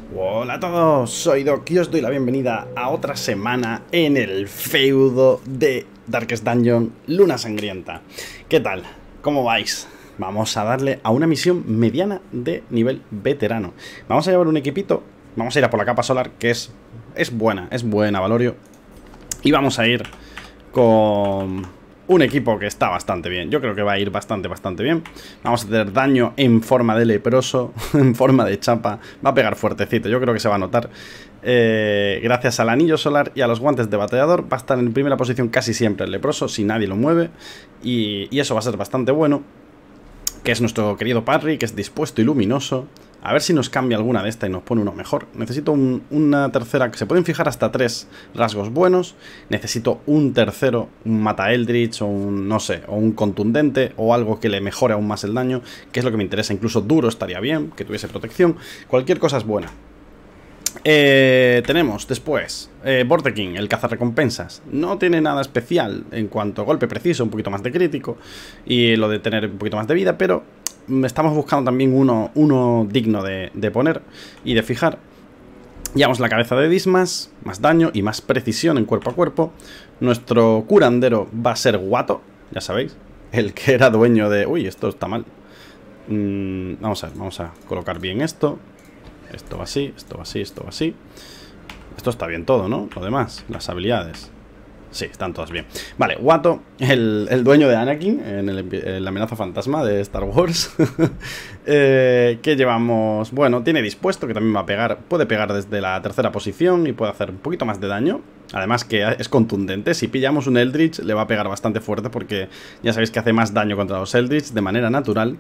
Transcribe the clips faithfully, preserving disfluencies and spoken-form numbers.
Hola a todos, soy Doc y os doy la bienvenida a otra semana en el feudo de Darkest Dungeon Luna Sangrienta. ¿Qué tal? ¿Cómo vais? Vamos a darle a una misión mediana de nivel veterano. Vamos a llevar un equipito, vamos a ir a por la capa solar, que es, es buena, es buena, Valorio. Y vamos a ir con un equipo que está bastante bien. Yo creo que va a ir bastante, bastante bien. Vamos a tener daño en forma de leproso, en forma de chapa. Va a pegar fuertecito, yo creo que se va a notar. Eh, gracias al anillo solar y a los guantes de batallador, va a estar en primera posición casi siempre el leproso, si nadie lo mueve. Y, y eso va a ser bastante bueno. Que es nuestro querido Parry, que es dispuesto y luminoso. A ver si nos cambia alguna de esta y nos pone uno mejor. Necesito un, una tercera, que se pueden fijar hasta tres rasgos buenos. Necesito un tercero, un mata Eldritch o un, no sé, o un contundente o algo que le mejore aún más el daño, que es lo que me interesa. Incluso duro estaría bien, que tuviese protección. Cualquier cosa es buena. Eh, tenemos después eh, Vorteking, el cazarrecompensas. No tiene nada especial en cuanto a golpe preciso, un poquito más de crítico y lo de tener un poquito más de vida, pero estamos buscando también uno, uno digno de, de poner y de fijar. Llevamos la cabeza de Dismas, más daño y más precisión en cuerpo a cuerpo. Nuestro curandero va a ser Guato, ya sabéis, el que era dueño de... Uy, esto está mal. mm, Vamos a ver, vamos a colocar bien esto. Esto va así, esto va así, esto va así. Esto está bien todo, ¿no? Lo demás, las habilidades. Sí, están todas bien. Vale, Guato, el, el dueño de Anakin en, el, en la amenaza fantasma de Star Wars. eh, que llevamos... Bueno, tiene dispuesto, que también va a pegar. Puede pegar desde la tercera posición y puede hacer un poquito más de daño. Además que es contundente. Si pillamos un Eldritch le va a pegar bastante fuerte, porque ya sabéis que hace más daño contra los Eldritch de manera natural.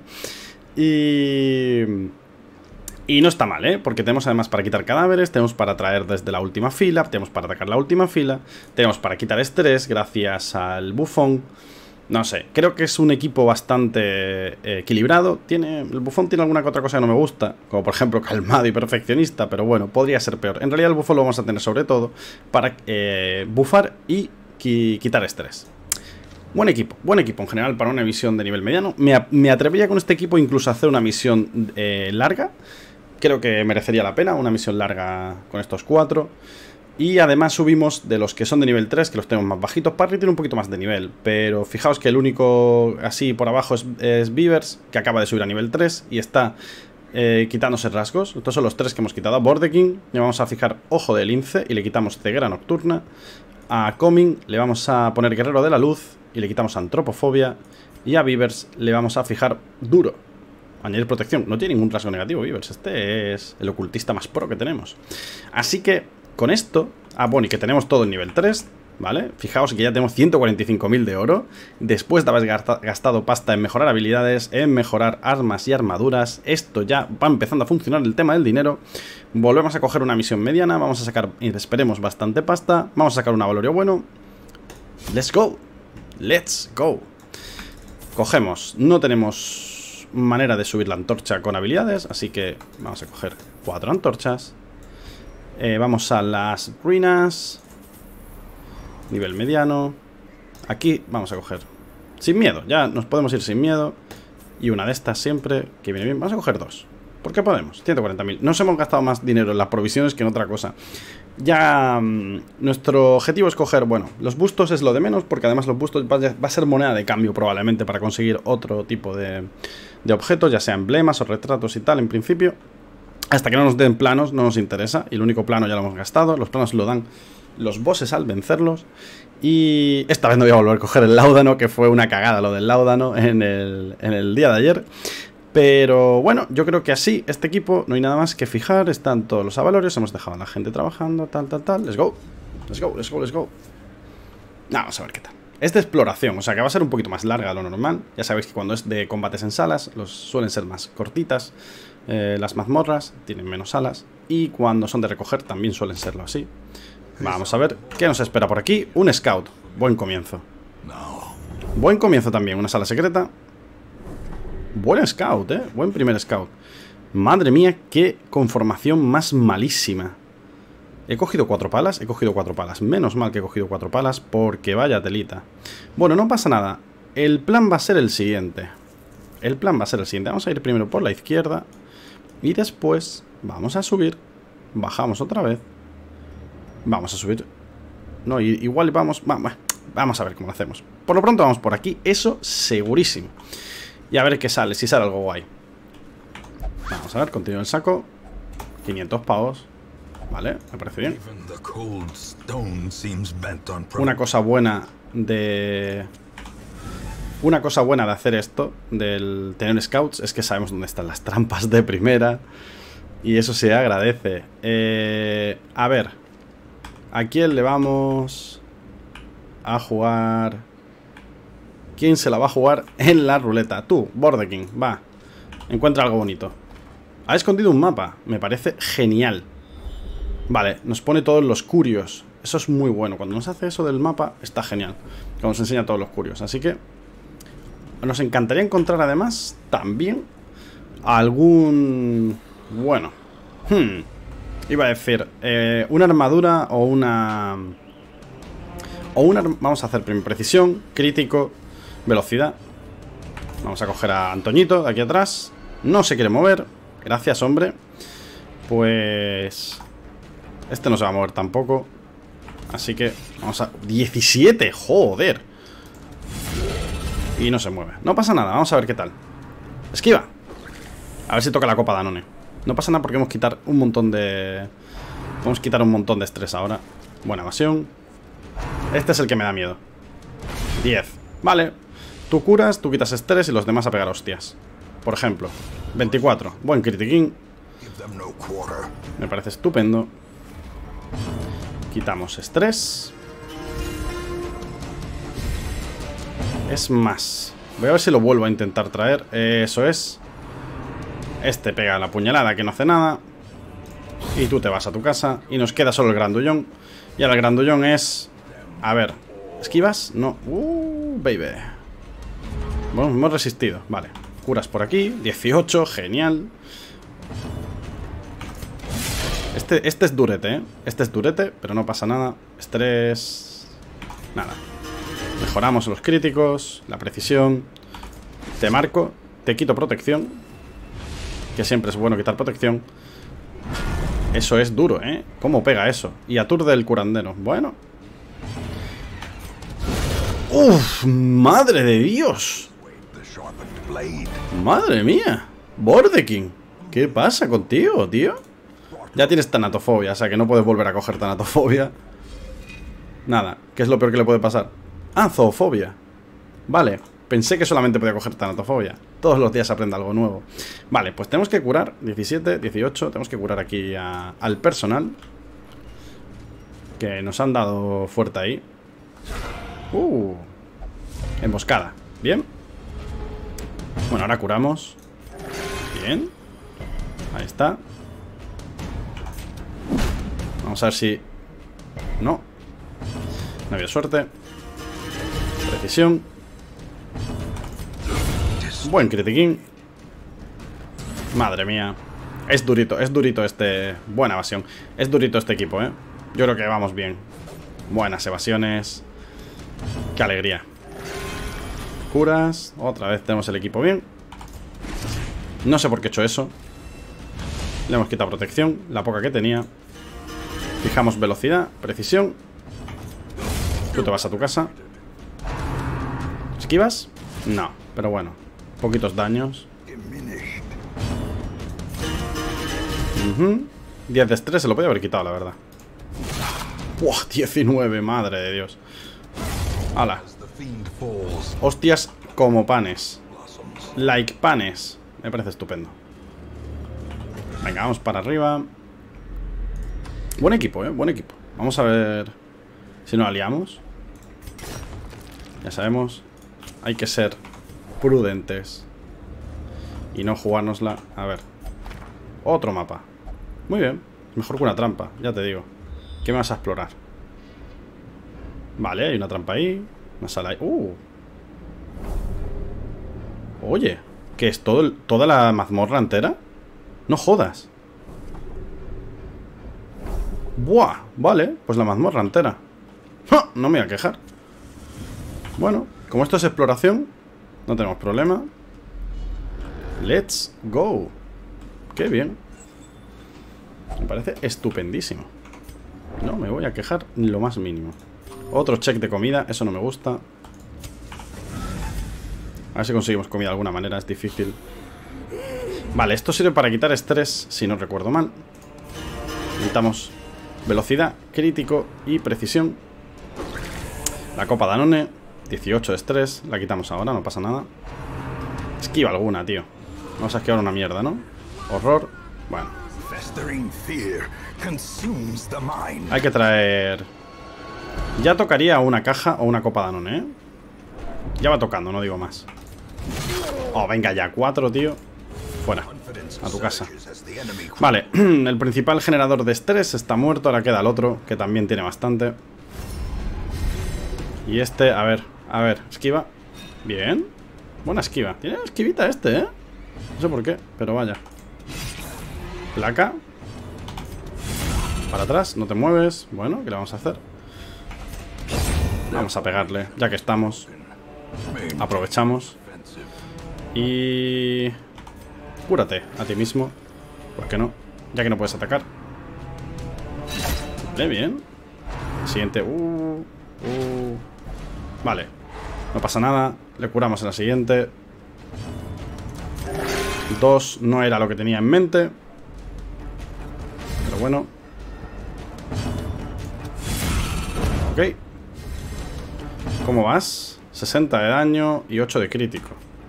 Y... Y no está mal, ¿eh? Porque tenemos además para quitar cadáveres, tenemos para traer desde la última fila, tenemos para atacar la última fila, tenemos para quitar estrés gracias al bufón. No sé, creo que es un equipo bastante eh, equilibrado. Tiene, el bufón tiene alguna que otra cosa que no me gusta, como por ejemplo calmado y perfeccionista, pero bueno, podría ser peor. En realidad el bufón lo vamos a tener sobre todo para eh, bufar y qui quitar estrés. Buen equipo, buen equipo en general para una misión de nivel mediano. Me, me atrevería con este equipo incluso a hacer una misión eh, larga. Creo que merecería la pena una misión larga con estos cuatro. Y además subimos de los que son de nivel tres, que los tenemos más bajitos. Parry tiene un poquito más de nivel, pero fijaos que el único así por abajo es, es Beavers, que acaba de subir a nivel tres y está eh, quitándose rasgos. Estos son los tres que hemos quitado. A Vorteking le vamos a fijar Ojo de Lince y le quitamos Ceguera Nocturna. A Coming le vamos a poner Guerrero de la Luz y le quitamos Antropofobia. Y a Beavers le vamos a fijar Duro. Añadir protección. No tiene ningún rasgo negativo, Beavers. Este es el ocultista más pro que tenemos. Así que, con esto... Ah, bueno, y que tenemos todo en nivel tres, ¿vale? Fijaos que ya tenemos ciento cuarenta y cinco mil de oro. Después de haber gastado pasta en mejorar habilidades, en mejorar armas y armaduras. Esto ya va empezando a funcionar el tema del dinero. Volvemos a coger una misión mediana. Vamos a sacar, esperemos, bastante pasta. Vamos a sacar un Valorio bueno. Let's go. Let's go. Cogemos. No tenemos... manera de subir la antorcha con habilidades, así que vamos a coger cuatro antorchas. eh, Vamos a las ruinas, nivel mediano. Aquí vamos a coger sin miedo, ya nos podemos ir sin miedo. Y una de estas siempre que viene bien. Vamos a coger dos, porque podemos, ciento cuarenta mil. Nos hemos gastado más dinero en las provisiones que en otra cosa. Ya mmm, nuestro objetivo es coger, bueno, los bustos es lo de menos, porque además los bustos va a, va a ser moneda de cambio probablemente para conseguir otro tipo de, de objetos, ya sea emblemas o retratos y tal, en principio. Hasta que no nos den planos no nos interesa, y el único plano ya lo hemos gastado. Los planos lo dan los bosses al vencerlos. Y esta vez no voy a volver a coger el láudano, que fue una cagada lo del láudano en el, en el día de ayer. Pero bueno, yo creo que así, este equipo, no hay nada más que fijar. Están todos los avalorios, hemos dejado a la gente trabajando, tal, tal, tal. Let's go, let's go, let's go, let's go. Vamos a ver qué tal. Es de exploración, o sea que va a ser un poquito más larga de lo normal. Ya sabéis que cuando es de combates en salas, los suelen ser más cortitas. eh, Las mazmorras tienen menos salas. Y cuando son de recoger también suelen serlo así. Vamos a ver qué nos espera por aquí. Un scout, buen comienzo. Buen comienzo también, una sala secreta. Buen scout, eh, buen primer scout. Madre mía, qué conformación más malísima. He cogido cuatro palas, he cogido cuatro palas. Menos mal que he cogido cuatro palas, porque vaya telita. Bueno, no pasa nada. El plan va a ser el siguiente. El plan va a ser el siguiente. Vamos a ir primero por la izquierda. Y después vamos a subir Bajamos otra vez. Vamos a subir. No, igual vamos... Vamos, vamos a ver cómo lo hacemos. Por lo pronto vamos por aquí. Eso segurísimo. Y a ver qué sale, si sale algo guay. Vamos a ver, continúo el saco. quinientos pavos. Vale, me parece bien. Una cosa buena de... Una cosa buena de hacer esto, del tener scouts, es que sabemos dónde están las trampas de primera. Y eso se agradece. Eh, a ver. ¿A quién le vamos a jugar? ¿Quién se la va a jugar en la ruleta? Tú, Bordekin, va. Encuentra algo bonito. Ha escondido un mapa. Me parece genial. Vale, nos pone todos los curios. Eso es muy bueno. Cuando nos hace eso del mapa, está genial. Cuando nos enseña todos los curios. Así que nos encantaría encontrar además también algún... Bueno. Hmm. Iba a decir, eh, una armadura o una... O una... Vamos a hacer primero precisión, crítico, velocidad. Vamos a coger a Antoñito de aquí atrás. No se quiere mover. Gracias, hombre. Pues... Este no se va a mover tampoco. Así que vamos a... ¡diecisiete! ¡Joder! Y no se mueve. No pasa nada, vamos a ver qué tal. Esquiva. A ver si toca la copa Danone. No pasa nada porque hemos quitar un montón de... Vamos a quitar un montón de estrés ahora. Buena evasión. Este es el que me da miedo. diez. Vale. Tú curas, tú quitas estrés y los demás a pegar hostias. Por ejemplo. veinticuatro. Buen critiquín. Me parece estupendo. Quitamos estrés. Es más, voy a ver si lo vuelvo a intentar traer. Eso es. Este pega la puñalada que no hace nada. Y tú te vas a tu casa. Y nos queda solo el grandullón. Y ahora el grandullón es... A ver, ¿esquivas? No. Uh, baby. Bueno, hemos resistido, vale. Curas por aquí, dieciocho, genial. Este, este es durete, ¿eh? Este es durete, pero no pasa nada. Estrés... Nada. Mejoramos los críticos, la precisión. Te marco, te quito protección. Que siempre es bueno quitar protección. Eso es duro, ¿eh? ¿Cómo pega eso? Y aturde el curandero. Bueno. ¡Uf! ¡Madre de Dios! ¡Madre mía! Bordekin, ¿qué pasa contigo, tío? Ya tienes tanatofobia, o sea que no puedes volver a coger tanatofobia. Nada, ¿qué es lo peor que le puede pasar? Ah, zoofobia. Vale, pensé que solamente podía coger tanatofobia. Todos los días aprende algo nuevo. Vale, pues tenemos que curar diecisiete, dieciocho. Tenemos que curar aquí a, al personal, que nos han dado fuerte ahí. Uh, emboscada. Bien. Bueno, ahora curamos. Bien. Ahí está. Vamos a ver si... No. No había suerte. Precisión. Buen critiquín. Madre mía. Es durito, es durito este... Buena evasión. Es durito este equipo, ¿eh? Yo creo que vamos bien. Buenas evasiones. Qué alegría. Curas. Otra vez tenemos el equipo bien. No sé por qué he hecho eso. Le hemos quitado protección, la poca que tenía. Fijamos velocidad, precisión. Tú te vas a tu casa. ¿Esquivas? No, pero bueno. Poquitos daños. Uh-huh. diez de estrés se lo podía haber quitado, la verdad. ¡Buah! diecinueve, madre de Dios. ¡Hala! Hostias como panes. Like panes. Me parece estupendo. Venga, vamos para arriba. Buen equipo, eh, buen equipo. Vamos a ver si nos aliamos. Ya sabemos, hay que ser prudentes y no jugárnosla. A ver. Otro mapa. Muy bien. Mejor que una trampa, ya te digo. ¿Qué me vas a explorar? Vale, hay una trampa ahí. Una sala ahí. Uh. Oye, ¿qué es? ¿Todo el, ¿Toda la mazmorra entera? No jodas. Buah, vale, pues la mazmorra entera. ¡Ja! No me voy a quejar. Bueno, como esto es exploración, no tenemos problema. Let's go. Qué bien. parece estupendísimo. No me voy a quejar ni lo más mínimo. Otro check de comida, eso no me gusta. A ver si conseguimos comida de alguna manera, es difícil. Vale, esto sirve para quitar estrés, si no recuerdo mal. Necesitamos velocidad, crítico y precisión. La copa Danone, dieciocho de estrés, la quitamos ahora, no pasa nada. Esquiva alguna, tío. Vamos a esquivar una mierda, ¿no? Horror, bueno. Hay que traer... Ya tocaría una caja o una copa Danone, ¿eh? Ya va tocando, no digo más. Oh, venga ya, cuatro, tío. Fuera, a tu casa. Vale, el principal generador de estrés está muerto. Ahora queda el otro, que también tiene bastante. Y este, a ver, a ver, esquiva. Bien, buena esquiva. Tiene esquivita este, ¿eh? No sé por qué, pero vaya. Placa. Para atrás, no te mueves. Bueno, ¿qué le vamos a hacer? Vamos a pegarle, ya que estamos. Aprovechamos. Y... cúrate a ti mismo. ¿Por qué no? Ya que no puedes atacar. Vale, bien. Siguiente. Uh, uh. Vale. No pasa nada. Le curamos en la siguiente. Dos no era lo que tenía en mente. Pero bueno. Ok. ¿Cómo vas? sesenta de daño y ocho de crítico.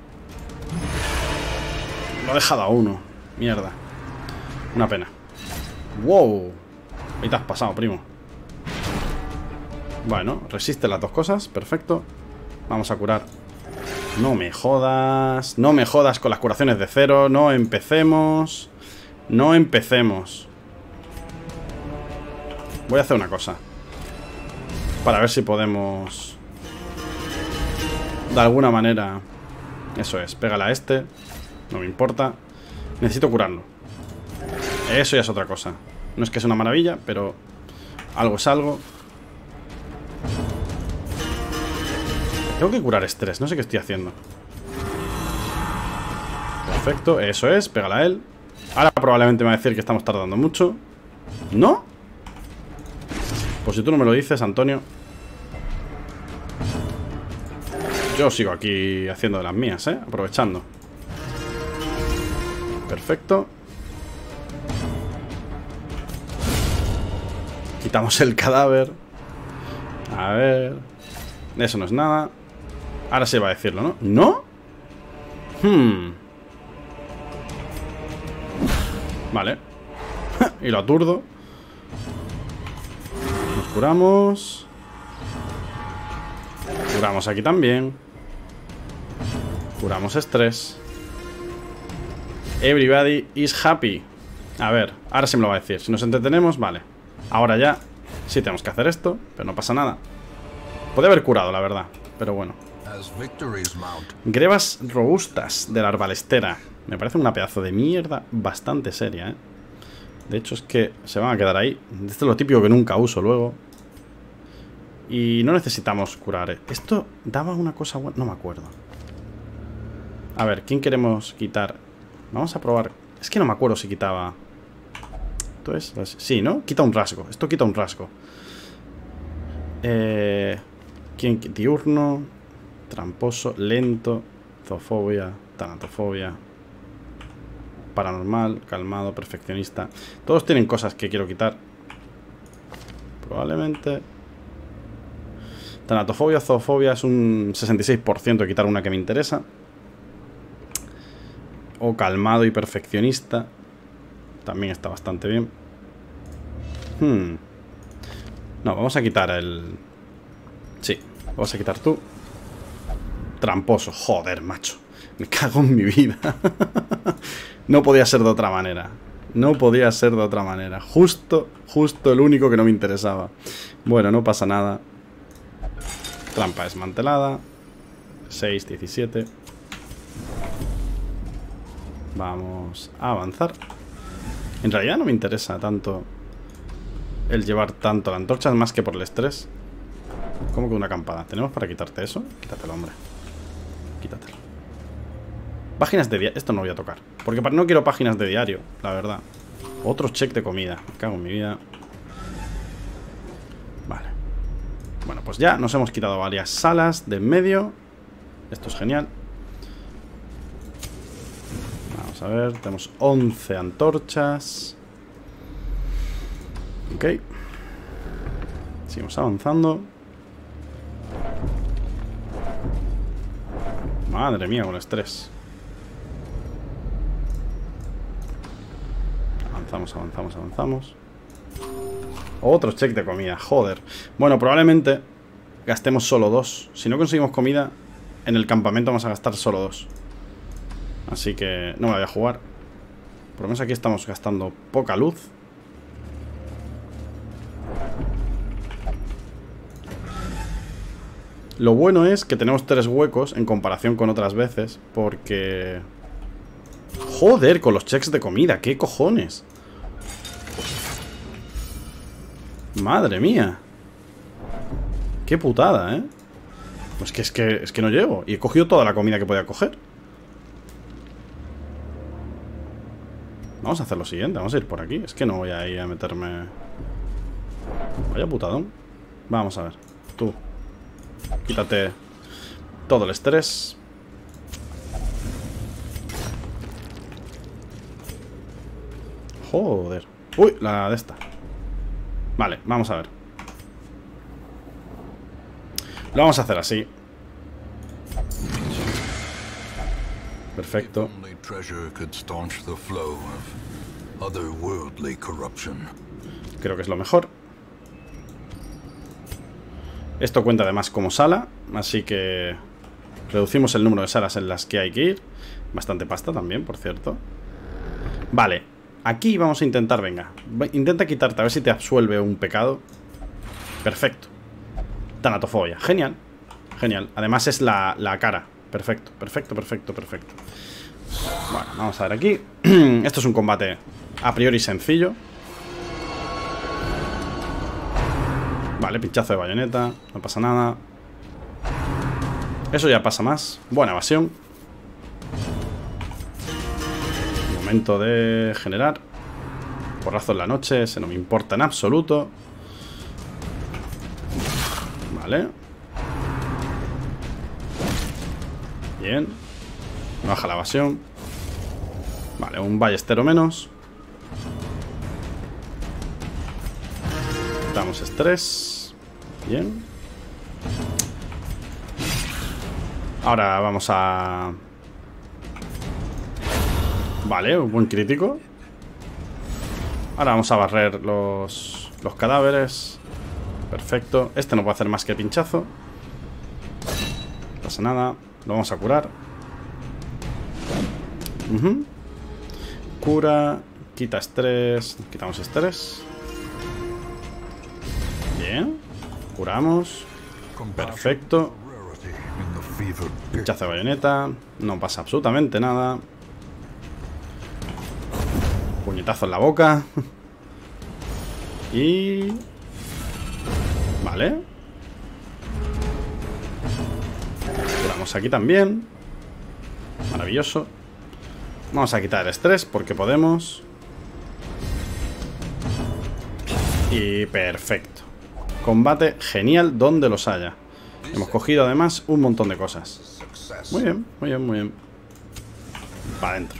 Lo he dejado a uno. Mierda. Una pena. Wow. Ahí te has pasado, primo. Bueno, resiste las dos cosas. Perfecto. Vamos a curar. No me jodas. No me jodas con las curaciones de cero. No empecemos. No empecemos. Voy a hacer una cosa. Para ver si podemos... de alguna manera... Eso es, pégala a este. No me importa. Necesito curarlo. Eso ya es otra cosa. No es que sea una maravilla, pero... algo es algo. Tengo que curar estrés, no sé qué estoy haciendo. Perfecto, eso es, pégala a él. Ahora probablemente me va a decir que estamos tardando mucho. ¿No? Pues si tú no me lo dices, Antonio. Yo sigo aquí haciendo de las mías, ¿eh? Aprovechando. Perfecto. Quitamos el cadáver. A ver. Eso no es nada. Ahora sí va a decirlo, ¿no? ¿No? Hmm. Vale. Y lo aturdo. Nos curamos. Curamos aquí también. Curamos estrés. Everybody is happy. A ver, ahora sí me lo va a decir. Si nos entretenemos, vale. Ahora ya sí tenemos que hacer esto, pero no pasa nada. Podría haber curado, la verdad, pero bueno. Grebas robustas de la arbalestera. Me parece una pedazo de mierda bastante seria, ¿eh? De hecho es que se van a quedar ahí. Esto es lo típico que nunca uso luego. Y no necesitamos curar. Esto daba una cosa buena. No me acuerdo. A ver, ¿quién queremos quitar? Vamos a probar. Es que no me acuerdo si quitaba. Esto es... sí, ¿no? Quita un rasgo. Esto quita un rasgo. Eh... ¿Quién? Diurno. Tramposo. Lento. Zoofobia. Tanatofobia. Paranormal. Calmado. Perfeccionista. Todos tienen cosas que quiero quitar. Probablemente... Tanatofobia, zoofobia es un sesenta y seis por ciento de quitar una que me interesa. O calmado y perfeccionista. También está bastante bien. Hmm. No, vamos a quitar el... sí, vamos a quitar tú. Tramposo, joder, macho. Me cago en mi vida. No podía ser de otra manera. No podía ser de otra manera. Justo, justo el único que no me interesaba. Bueno, no pasa nada. Trampa desmantelada. seis, diecisiete. Vamos a avanzar. En realidad no me interesa tanto el llevar tanto la antorcha, más que por el estrés. ¿Cómo que una acampada? ¿Tenemos para quitarte eso? Quítatelo, hombre. Quítatelo. Páginas de diario. Esto no lo voy a tocar, porque no quiero páginas de diario, la verdad. Otro check de comida. Me cago en mi vida. Vale. Bueno, pues ya nos hemos quitado varias salas de en medio. Esto es genial. Vamos a ver. Tenemos once antorchas. Ok. Seguimos avanzando. Madre mía, con estrés. Avanzamos, avanzamos, avanzamos. Otro check de comida, joder. Bueno, probablemente gastemos solo dos. Si no conseguimos comida, en el campamento vamos a gastar solo dos. Así que no me voy a jugar. Por lo menos aquí estamos gastando poca luz. Lo bueno es que tenemos tres huecos en comparación con otras veces, porque... Joder, con los checks de comida, ¿qué cojones? Madre mía. Qué putada, ¿eh? Pues que es que, es que no llego. Y he cogido toda la comida que podía coger. Vamos a hacer lo siguiente, vamos a ir por aquí. Es que no voy a ir a meterme... Vaya putadón. Vamos a ver, tú quítate todo el estrés. Joder. Uy, la de esta. Vale, vamos a ver. Lo vamos a hacer así. Perfecto. Creo que es lo mejor. Esto cuenta además como sala, así que reducimos el número de salas en las que hay que ir. Bastante pasta también, por cierto. Vale, aquí vamos a intentar, venga, intenta quitarte, a ver si te absuelve un pecado. Perfecto. Tanatofobia, genial. Genial, además es la, la cara. Perfecto, perfecto, perfecto, perfecto. Bueno, vamos a ver aquí. Esto es un combate a priori sencillo. Vale, pinchazo de bayoneta. No pasa nada. Eso ya pasa más. Buena evasión. Momento de generar. Porrazo en la noche. Ese no me importa en absoluto. Vale. Bien. Baja la evasión. Vale, un ballestero menos. Damos estrés. Bien. Ahora vamos a... Vale, un buen crítico. Ahora vamos a barrer los, los cadáveres. Perfecto. Este no puede hacer más que pinchazo. No pasa nada. Lo vamos a curar. Uh-huh. Cura. Quita estrés. Quitamos estrés. Bien. Curamos. Perfecto. Pinchazo de bayoneta. No pasa absolutamente nada. Puñetazo en la boca. Y... Vale. Curamos aquí también. Maravilloso. Vamos a quitar el estrés porque podemos. Y perfecto. Combate genial donde los haya. Hemos cogido además un montón de cosas. Muy bien, muy bien, muy bien. Para adentro.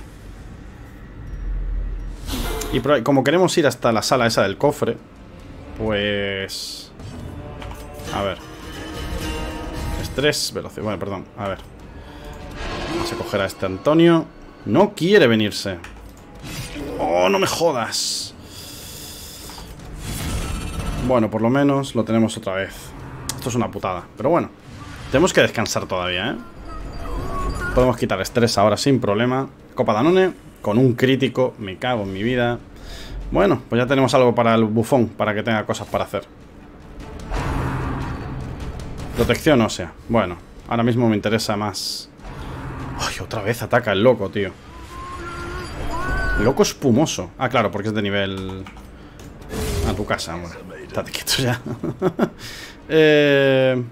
Y como queremos ir hasta la sala esa del cofre, pues... A ver. Estrés, velocidad. Bueno, perdón, a ver. Vamos a coger a este Antonio. No quiere venirse. Oh, no me jodas. Bueno, por lo menos lo tenemos otra vez. Esto es una putada, pero bueno. Tenemos que descansar todavía, ¿eh? Podemos quitar estrés ahora sin problema. Copa Danone, con un crítico. Me cago en mi vida. Bueno, pues ya tenemos algo para el bufón, para que tenga cosas para hacer. Protección ósea. Bueno, ahora mismo me interesa más... Ay, otra vez ataca el loco, tío. El loco espumoso. Ah, claro, porque es de nivel... A tu casa, bueno. Estate quieto ya. eh...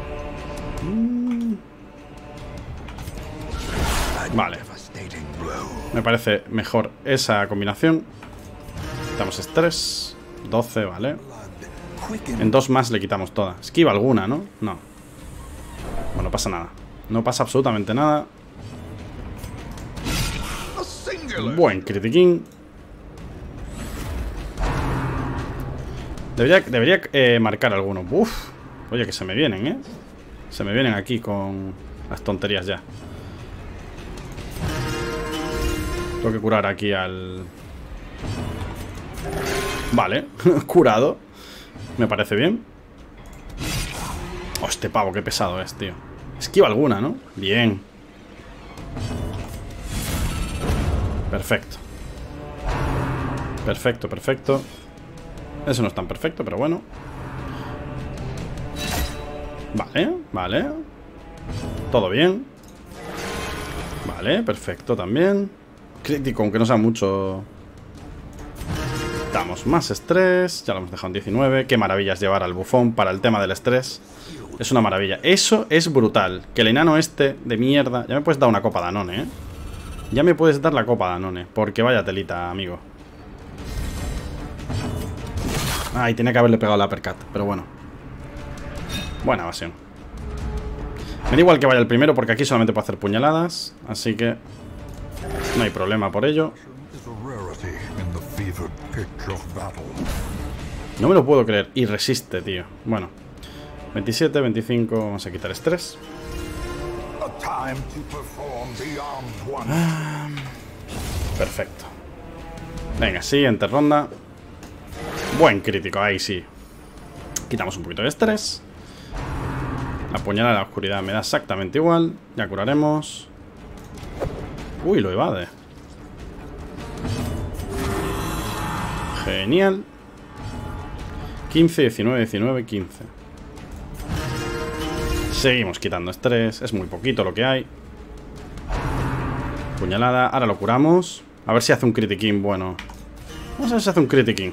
Vale. Me parece mejor esa combinación. Quitamos estrés. doce, vale. En dos más le quitamos toda. Esquiva alguna, ¿no? No. Bueno, no pasa nada. No pasa absolutamente nada. Buen critiquín. Debería, debería eh, marcar alguno. Uf. Oye, que se me vienen, ¿eh? Se me vienen aquí con las tonterías ya. Tengo que curar aquí al... Vale, curado. Me parece bien. Oh, este pavo, qué pesado es, tío. Esquiva alguna, ¿no? Bien. Perfecto. Perfecto, perfecto. Eso no es tan perfecto, pero bueno. Vale, vale. Todo bien. Vale, perfecto también. Crítico, aunque no sea mucho. Damos más estrés. Ya lo hemos dejado en diecinueve. Qué maravilla es llevar al bufón para el tema del estrés. Es una maravilla. Eso es brutal. Que el enano este de mierda. Ya me puedes dar una copa Danone, ¿eh? Ya me puedes dar la copa Danone. Porque vaya telita, amigo. Ay, tenía que haberle pegado la uppercut. Pero bueno. Buena evasión. Me da igual que vaya el primero porque aquí solamente puedo hacer puñaladas. Así que no hay problema por ello. No me lo puedo creer. Y resiste, tío. Bueno. veintisiete, veinticinco. Vamos a quitar estrés. Ah, perfecto. Venga, siguiente ronda. Buen crítico, ahí sí. Quitamos un poquito de estrés. La puñalada de la oscuridad me da exactamente igual. Ya curaremos. Uy, lo evade. Genial. quince, diecinueve, diecinueve, quince. Seguimos quitando estrés. Es muy poquito lo que hay. Puñalada. Ahora lo curamos. A ver si hace un critiquín bueno. Vamos a ver si hace un critiquín.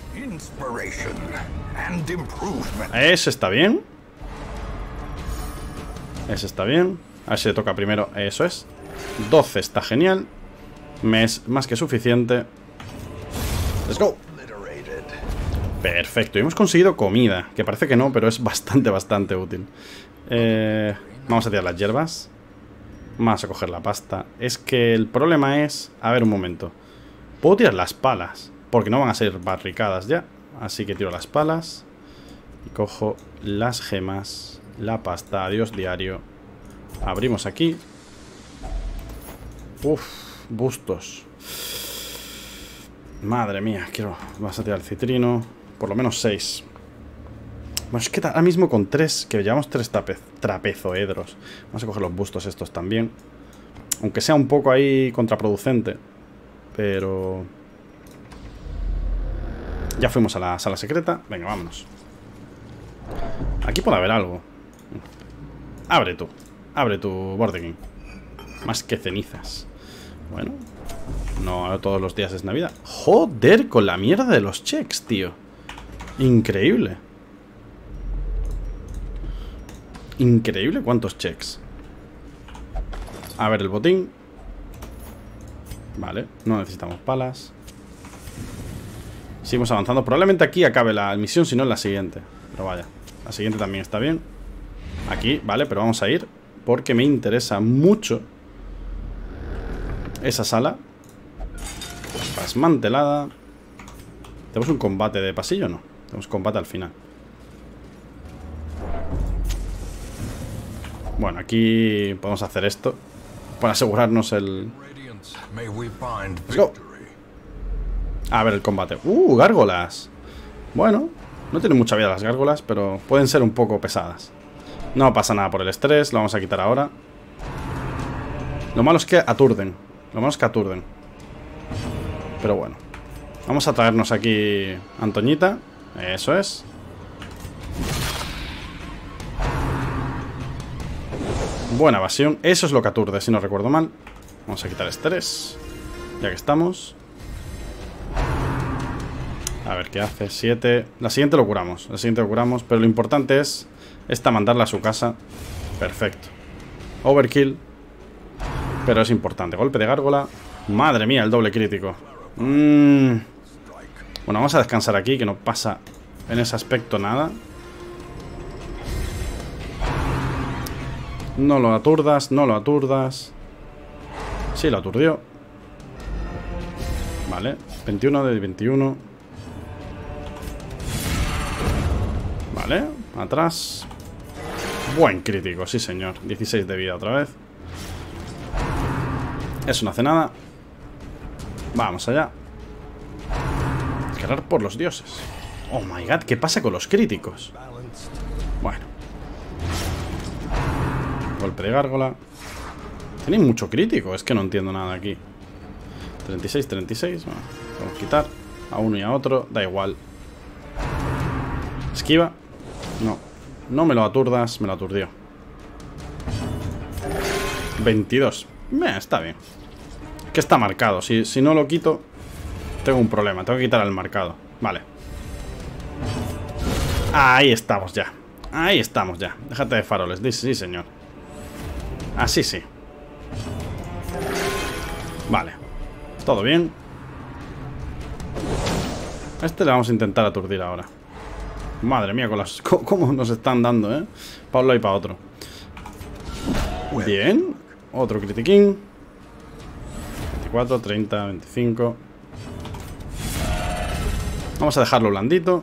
Ese está bien. Ese está bien. A ver si le toca primero. Eso es. doce está genial. Me es más que suficiente. Let's go. Perfecto. Y hemos conseguido comida. Que parece que no, pero es bastante, bastante útil. Eh, vamos a tirar las hierbas. Vamos a coger la pasta. Es que el problema es... A ver, un momento. Puedo tirar las palas, porque no van a ser barricadas ya. Así que tiro las palas. Y cojo las gemas. La pasta. Adiós, diario. Abrimos aquí. Uf, bustos. Madre mía, quiero... Vas a tirar el citrino. Por lo menos seis. Bueno, es que ahora mismo con tres, que llevamos tres trapezoedros. Vamos a coger los bustos estos también. Aunque sea un poco ahí contraproducente. Pero... Ya fuimos a la sala secreta. Venga, vámonos. Aquí puede haber algo. Abre tú. Abre tu Bordekin. Más que cenizas. Bueno. No todos los días es Navidad. Joder, con la mierda de los checks, tío. Increíble. Increíble cuántos checks. A ver el botín. Vale, no necesitamos palas. Seguimos avanzando. Probablemente aquí acabe la misión, si no en la siguiente. Pero vaya, la siguiente también está bien. Aquí, vale, pero vamos a ir porque me interesa mucho esa sala. Desmantelada. ¿Tenemos un combate de pasillo o no? Tenemos combate al final. Bueno, aquí podemos hacer esto para asegurarnos el... Let's go. A ver el combate. ¡Uh! Gárgolas. Bueno, no tienen mucha vida las gárgolas, pero pueden ser un poco pesadas. No pasa nada por el estrés, lo vamos a quitar ahora. Lo malo es que aturden. Lo malo es que aturden. Pero bueno. Vamos a traernos aquí a Antoñita. Eso es. Buena evasión. Eso es lo que aturde, si no recuerdo mal. Vamos a quitar estrés. Ya que estamos. A ver qué hace. siete. La siguiente lo curamos. La siguiente lo curamos. Pero lo importante es esta mandarla a su casa. Perfecto. Overkill. Pero es importante. Golpe de gárgola. Madre mía, el doble crítico. Mm. Bueno, vamos a descansar aquí, que no pasa en ese aspecto nada. No lo aturdas, no lo aturdas. Sí, lo aturdió. Vale, veintiuno de veintiuno. Vale, atrás. Buen crítico, sí señor. dieciséis de vida otra vez. Eso no hace nada. Vamos allá. Escalar por los dioses. Oh my god, ¿qué pasa con los críticos? Bueno. Golpe de gárgola. Tenéis mucho crítico, es que no entiendo nada aquí. treinta y seis, treinta y seis. Bueno, vamos a quitar a uno y a otro, da igual. Esquiva. No, no me lo aturdas, me lo aturdió. veintidós. Eh, está bien. Que está marcado, si, si no lo quito tengo un problema, tengo que quitar al marcado. Vale. Ahí estamos ya. Ahí estamos ya. Déjate de faroles, sí, sí señor. Así sí. Vale. Todo bien. A este le vamos a intentar aturdir ahora. Madre mía, con las... ¿Cómo nos están dando, eh? Para un lado y para otro. Bien. Otro critiquín. veinticuatro, treinta, veinticinco. Vamos a dejarlo blandito.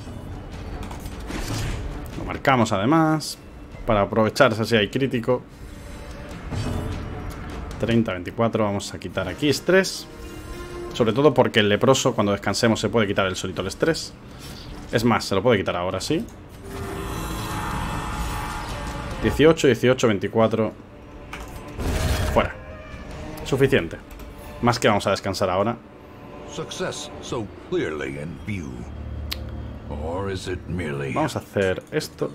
Lo marcamos además. Para aprovechar si hay crítico. treinta, veinticuatro. Vamos a quitar aquí estrés. Sobre todo porque el leproso, cuando descansemos, se puede quitar el solito el estrés. Es más, se lo puede quitar ahora, sí. dieciocho, dieciocho, veinticuatro. Fuera. Suficiente. Más que vamos a descansar ahora. Vamos a hacer esto.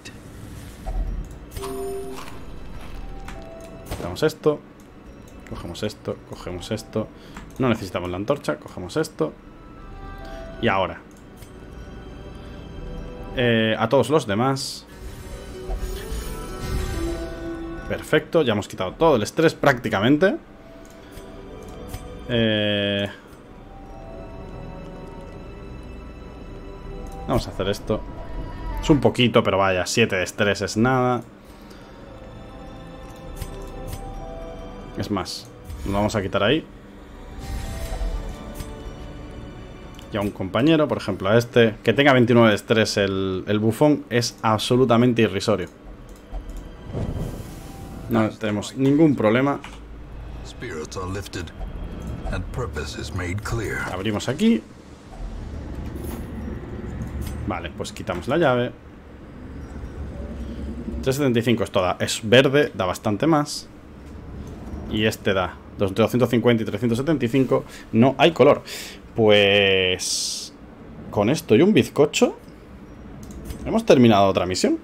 Hacemos esto. Cogemos esto, cogemos esto. No necesitamos la antorcha, cogemos esto. Y ahora eh, a todos los demás. Perfecto, ya hemos quitado todo el estrés prácticamente. eh, Vamos a hacer esto. Es un poquito, pero vaya, siete de estrés es nada. Es más, nos vamos a quitar ahí. Y a un compañero, por ejemplo a este, que tenga veintinueve de estrés el, el bufón, es absolutamente irrisorio. No tenemos ningún problema. Abrimos aquí. Vale, pues quitamos la llave. trescientos setenta y cinco es toda. Es verde, da bastante más. Y este da doscientos cincuenta y trescientos setenta y cinco. No hay color. Pues con esto y un bizcocho hemos terminado otra misión.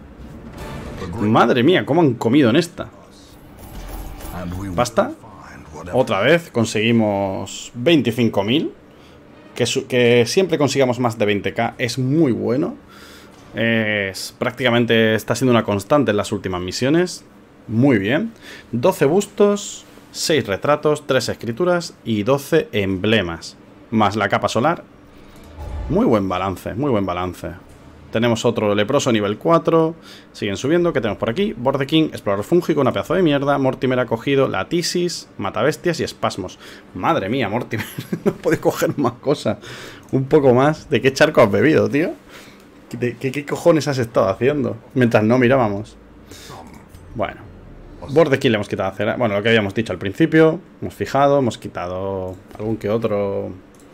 Madre mía, cómo han comido en esta. Basta. Otra vez conseguimos veinticinco mil. Que, que siempre consigamos más de veinte k es muy bueno. Es, prácticamente está siendo una constante en las últimas misiones. Muy bien. doce bustos, seis retratos, tres escrituras y doce emblemas. Más la capa solar. Muy buen balance, muy buen balance. Tenemos otro leproso nivel cuatro. Siguen subiendo. ¿Qué tenemos por aquí? Bordekin, explorador fúngico, una pedazo de mierda. Mortimer ha cogido la tisis, matabestias y espasmos. Madre mía, Mortimer. No puedes coger más cosas. Un poco más. ¿De qué charco has bebido, tío? ¿De qué, qué cojones has estado haciendo? Mientras no mirábamos. Bueno. Bordekin le hemos quitado cera. Bueno, lo que habíamos dicho al principio. Hemos fijado, hemos quitado algún que otro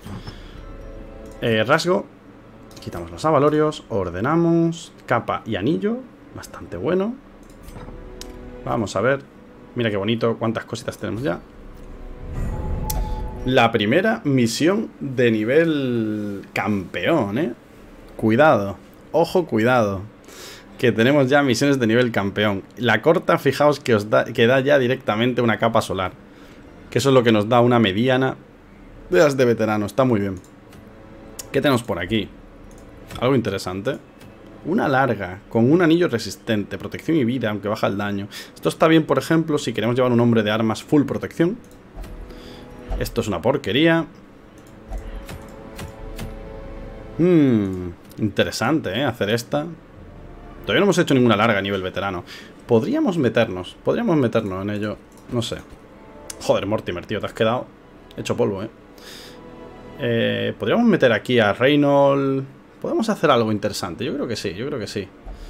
eh, rasgo. Quitamos los avalorios, ordenamos, capa y anillo, bastante bueno. Vamos a ver, mira qué bonito, cuántas cositas tenemos ya. La primera misión de nivel campeón, eh. Cuidado, ojo, cuidado. Que tenemos ya misiones de nivel campeón. La corta, fijaos que os da, que da ya directamente una capa solar. Que eso es lo que nos da una mediana de las de veterano, está muy bien. ¿Qué tenemos por aquí? Algo interesante. Una larga, con un anillo resistente, protección y vida, aunque baja el daño. Esto está bien, por ejemplo, si queremos llevar un hombre de armas full protección. Esto es una porquería. Hmm, interesante, ¿eh? Hacer esta. Todavía no hemos hecho ninguna larga a nivel veterano. Podríamos meternos, podríamos meternos en ello. No sé. Joder, Mortimer, tío, te has quedado hecho polvo, ¿eh? eh podríamos meter aquí a Reynolds. Podemos hacer algo interesante, yo creo que sí, yo creo que sí.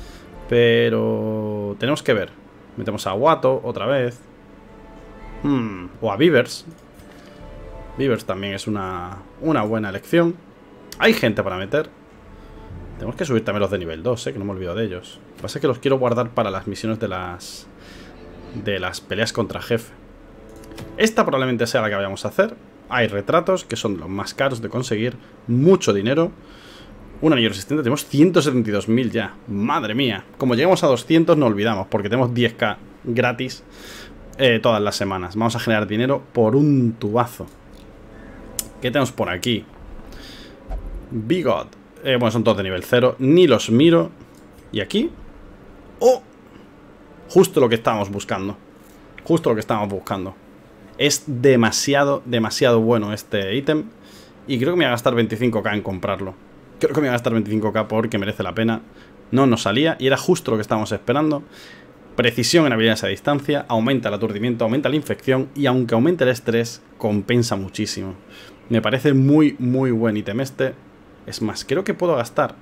Pero tenemos que ver. Metemos a Watto otra vez. Hmm, o a Beavers. Beavers también es una, una buena elección. Hay gente para meter. Tenemos que subir también los de nivel dos, eh, que no me olvido de ellos. Lo que pasa es que los quiero guardar para las misiones de las De las peleas contra jefe. Esta probablemente sea la que vayamos a hacer. Hay retratos que son los más caros de conseguir. Mucho dinero. Un anillo resistente, tenemos ciento setenta y dos mil ya. Madre mía. Como lleguemos a doscientos no olvidamos, porque tenemos diez k gratis eh, todas las semanas. Vamos a generar dinero por un tubazo. ¿Qué tenemos por aquí? Bigot. Eh, bueno, son todos de nivel cero. Ni los miro. ¿Y aquí? ¡Oh! Justo lo que estábamos buscando. Justo lo que estábamos buscando. Es demasiado, demasiado bueno este ítem. Y creo que me voy a gastar veinticinco k en comprarlo. Creo que me voy a gastar veinticinco k porque merece la pena. No nos salía y era justo lo que estábamos esperando. Precisión en habilidades a distancia. Aumenta el aturdimiento, aumenta la infección. Y aunque aumente el estrés, compensa muchísimo. Me parece muy, muy buen ítem este. Es más, creo que puedo gastar.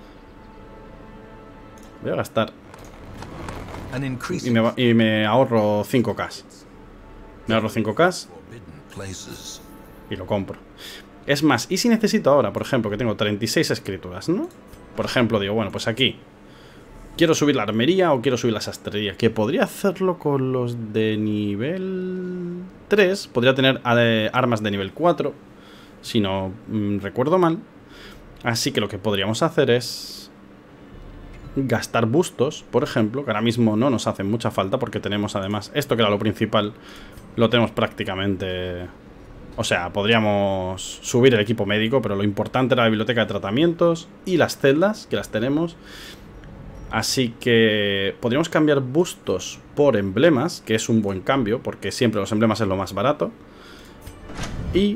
Voy a gastar. Y me, y me ahorro cinco k. Me ahorro cinco k. Y lo compro. Es más, ¿y si necesito ahora, por ejemplo, que tengo treinta y seis escrituras, ¿no? Por ejemplo, digo, bueno, pues aquí quiero subir la armería o quiero subir la sastrería. Que podría hacerlo con los de nivel tres. Podría tener eh, armas de nivel cuatro. Si no mmm, recuerdo mal. Así que lo que podríamos hacer es gastar bustos, por ejemplo, que ahora mismo no nos hacen mucha falta porque tenemos además esto que era lo principal, lo tenemos prácticamente. O sea, podríamos subir el equipo médico, pero lo importante era la biblioteca de tratamientos y las celdas, que las tenemos. Así que podríamos cambiar bustos por emblemas, que es un buen cambio, porque siempre los emblemas es lo más barato. Y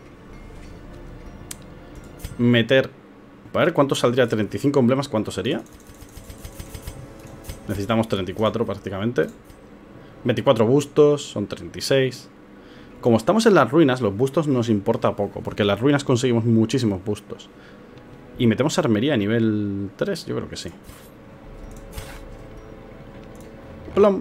meter... A ver, ¿cuánto saldría? treinta y cinco emblemas, ¿cuánto sería? Necesitamos treinta y cuatro prácticamente. veinticuatro bustos, son treinta y seis. Como estamos en las ruinas, los bustos nos importa poco, porque en las ruinas conseguimos muchísimos bustos. ¿Y metemos armería a nivel tres? Yo creo que sí. Plom.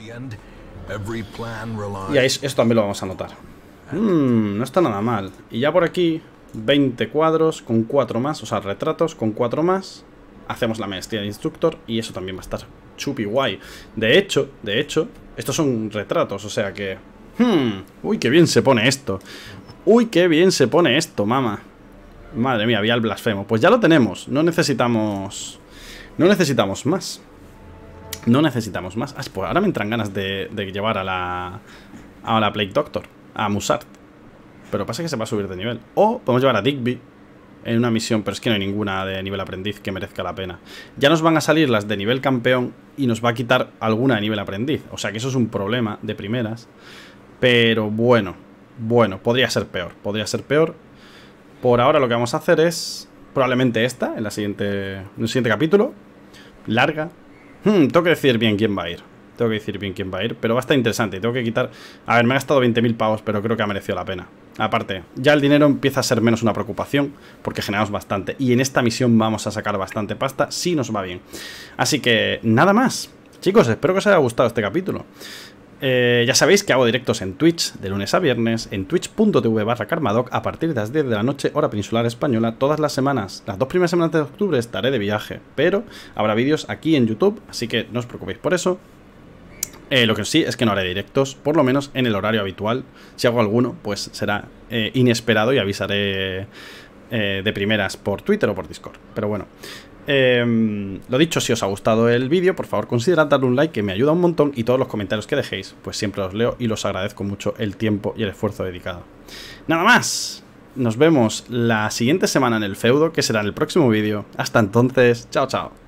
Y ahí, esto también lo vamos a anotar. Hmm, no está nada mal. Y ya por aquí, veinte cuadros con cuatro más, o sea, retratos con cuatro más. Hacemos la maestría de instructor y eso también va a estar chupi guay. De hecho, de hecho, estos son retratos, o sea que... Hmm, uy, qué bien se pone esto. Uy, qué bien se pone esto, mamá. Madre mía, había el blasfemo. Pues ya lo tenemos, no necesitamos... No necesitamos más. No necesitamos más. Ah, pues ahora me entran ganas de, de llevar a la... A la Plague Doctor, a Musart. Pero pasa que se va a subir de nivel. O podemos llevar a Digby en una misión, pero es que no hay ninguna de nivel aprendiz que merezca la pena. Ya nos van a salir las de nivel campeón y nos va a quitar alguna de nivel aprendiz. O sea que eso es un problema de primeras. Pero bueno, bueno, podría ser peor. Podría ser peor. Por ahora lo que vamos a hacer es probablemente esta, en, la siguiente, en el siguiente capítulo. Larga. Hmm, tengo que decidir bien quién va a ir. Tengo que decir bien quién va a ir, pero va a estar interesante. Tengo que quitar... A ver, me he gastado veinte mil pavos, pero creo que ha merecido la pena. Aparte, ya el dinero empieza a ser menos una preocupación, porque generamos bastante. Y en esta misión vamos a sacar bastante pasta, si nos va bien. Así que, nada más. Chicos, espero que os haya gustado este capítulo. Eh, ya sabéis que hago directos en Twitch de lunes a viernes, en twitch punto tv barra karmadoc a partir de las diez de la noche, hora peninsular española, todas las semanas. Las dos primeras semanas de octubre estaré de viaje, pero habrá vídeos aquí en YouTube, así que no os preocupéis por eso. Eh, lo que sí es que no haré directos, por lo menos en el horario habitual. Si hago alguno, pues será eh, inesperado y avisaré eh, de primeras por Twitter o por Discord. Pero bueno, eh, lo dicho, si os ha gustado el vídeo, por favor considerad darle un like, que me ayuda un montón. Y todos los comentarios que dejéis, pues siempre los leo y los agradezco mucho el tiempo y el esfuerzo dedicado. Nada más, nos vemos la siguiente semana en el feudo, que será en el próximo vídeo. Hasta entonces, chao chao.